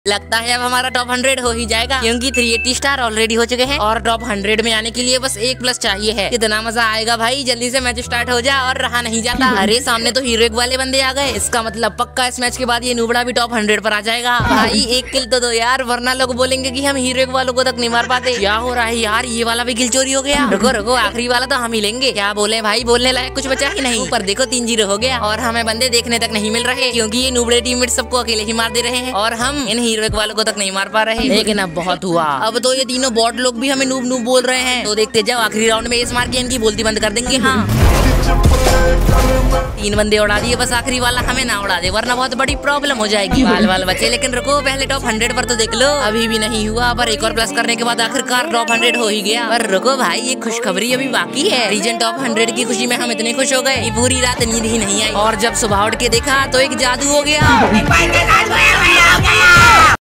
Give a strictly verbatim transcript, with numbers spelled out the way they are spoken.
लगता है अब हमारा टॉप हंड्रेड हो ही जाएगा, क्योंकि थ्री एटी स्टार ऑलरेडी हो चुके हैं और टॉप हंड्रेड में आने के लिए बस एक प्लस चाहिए है। कितना मजा आएगा भाई, जल्दी से मैच स्टार्ट हो जा और रहा नहीं जाता। अरे सामने तो हीरोइक वाले बंदे आ गए, इसका मतलब पक्का इस मैच के बाद ये नूबड़ा भी टॉप हंड्रेड पर आ जाएगा। भाई एक किल तो दो यार, वरना लोग बोलेंगे कि हम हीरोइक वालों को तक नहीं मार पाते। क्या हो रहा है यार, ये वाला भी किल चोरी हो गया। रुको रुको, आखिरी वाला तो हम ही लेंगे। क्या बोले भाई, बोलने लायक कुछ बचा ही नहीं। ऊपर देखो तीन जीरो हो गया और हमें बंदे देखने तक नहीं मिल रहे, क्योंकि ये नूबड़े टीममेट सबको अकेले ही मार दे रहे हैं और हम इन हीरोइक वालों को तक नहीं मार पा रहे। लेकिन अब बहुत हुआ, अब तो ये तीनों बॉट लोग भी हमें नूब नूब बोल रहे हैं। तो देखते जाओ, आखिरी राउंड में एस मार के इनकी बोलती बंद कर देंगे। हाँ तीन बंदे उड़ा दिए, बस आखिरी वाला हमें ना उड़ा दे, वरना बहुत बड़ी प्रॉब्लम हो जाएगी। बाल बाल बचे, लेकिन रुको पहले टॉप हंड्रेड पर तो देख लो। अभी भी नहीं हुआ, पर एक और प्लस करने के बाद आखिरकार टॉप हंड्रेड हो ही गया। पर रुको भाई, ये खुशखबरी अभी बाकी है। रीजन टॉप हंड्रेड की खुशी में हम इतने खुश हो गए, पूरी रात नींद ही नहीं आई। और जब सुबह उठ के देखा तो एक जादू हो गया।